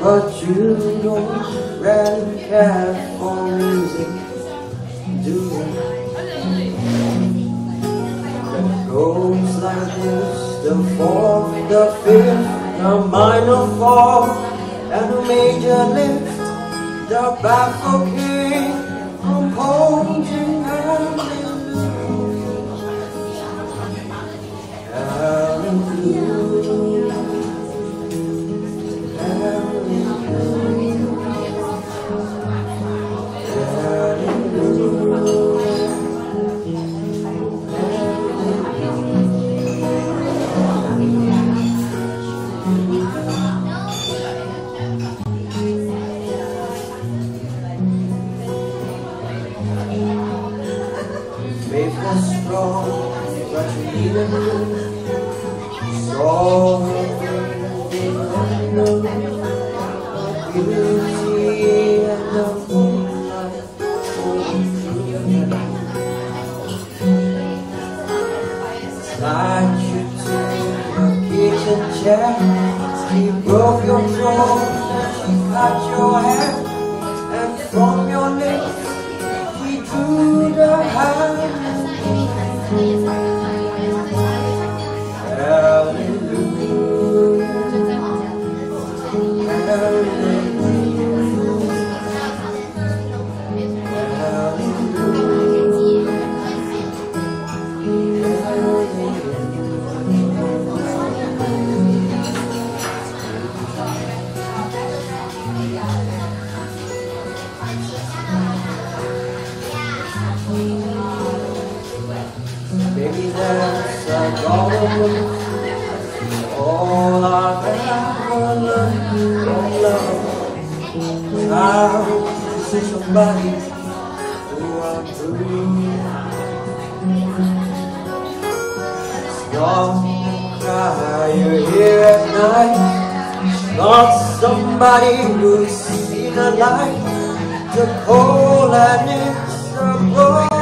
but you don't really care for music, do you? It goes like this: the fourth, the fifth, the minor fall, and the major lift, the baffled king composing faith was strong, but you needed me. Saw her beauty and the moonlight. Slide you to your kitchen chair. She broke your throat and she cut your hair, and from your lips she drew the hand. Maybe that's a golden all I've ever learned from love. How to see somebody who I'm through. Don't cry, you're here at night. Not somebody who's seen a light to call, and it's a